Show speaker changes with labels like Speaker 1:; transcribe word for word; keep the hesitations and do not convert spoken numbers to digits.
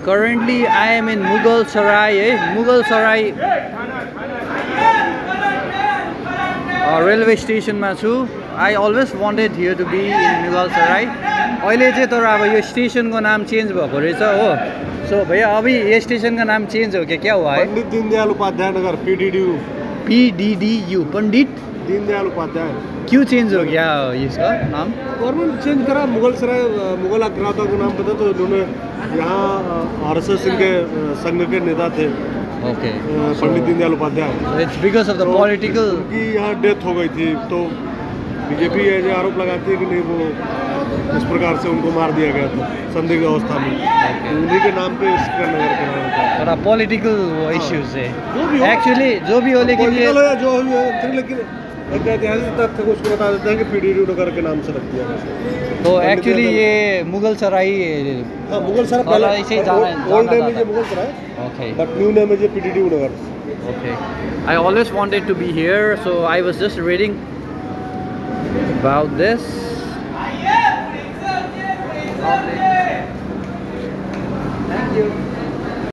Speaker 1: currently I am in Mughal Sarai, eh? Mughal Sarai uh, railway station ma chu. I always wanted here to be in Mughal Sarai. अहिले चाहिँ तर अब यो station को नाम change भएको रहेछ हो. So भैया अभी ये स्टेशन का नाम चेंज हो गया, क्या हुआ है?
Speaker 2: पंडित दीनदयाल उपाध्याय नगर P D D U.
Speaker 1: P D D U पंडित
Speaker 2: दीनदयाल उपाध्याय.
Speaker 1: क्यों चेंज हो गया इसका नाम?
Speaker 2: गवर्नमेंट चेंज करा. मुगल सराय मुगल आक्रांताओं को नाम पता तो उन्होंने यहाँ आर एस एस के संघ के नेता थे.
Speaker 1: Okay.
Speaker 2: Pandit Deendayal Upadhyay.
Speaker 1: It's because of the political.
Speaker 2: उनकी यहाँ डेथ हो गई थी तो बीजेपी ये आरोप लगाती है कि नहीं वो इस प्रकार से उनको मार दिया गया था संदिग्ध अवस्था में. उन्हीं के नाम पे इसका नगर के नाम था. थोड़ा
Speaker 1: पॉलिटिकल इश्यूज है एक्चुअली, जो भी हो, लेकिन ये
Speaker 2: जो है लेकिन ऐतिहासिक तथ्य को उसको बता देते हैं कि पीडीडी नगर के नाम से रख दिया गया.
Speaker 1: तो एक्चुअली ये मुगल सराय,
Speaker 2: हाँ मुगल सराय पहले ऐसे ही जाना है. Old name is Mughal Sarai. Okay. But new name is PDD Nagar.
Speaker 1: Okay. I always wanted to be here, so I was just reading about this.